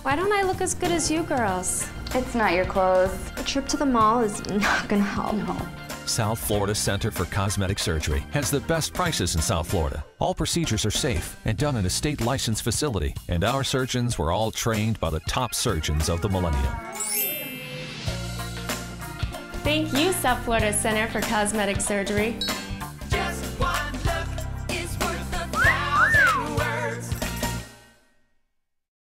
Why don't I look as good as you girls? It's not your clothes. A trip to the mall is not gonna help. No. South Florida Center for Cosmetic Surgery has the best prices in South Florida. All procedures are safe and done in a state-licensed facility, and our surgeons were all trained by the top surgeons of the millennium. Thank you, South Florida Center for Cosmetic Surgery.